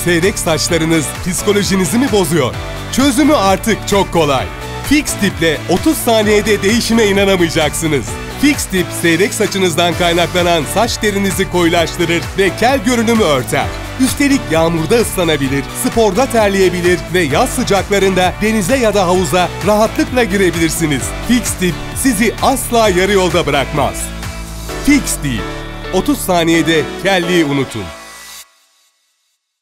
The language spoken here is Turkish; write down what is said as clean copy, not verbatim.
seyrek saçlarınız psikolojinizi mi bozuyor? Çözümü artık çok kolay. Fix Tip'le 30 saniyede değişime inanamayacaksınız. Fix Tip, seyrek saçınızdan kaynaklanan saç derinizi koyulaştırır ve kel görünümü örter. Üstelik yağmurda ıslanabilir, sporda terleyebilir ve yaz sıcaklarında denize ya da havuza rahatlıkla girebilirsiniz. Fix Tip sizi asla yarı yolda bırakmaz. Fix Tip, 30 saniyede kelliği unutun.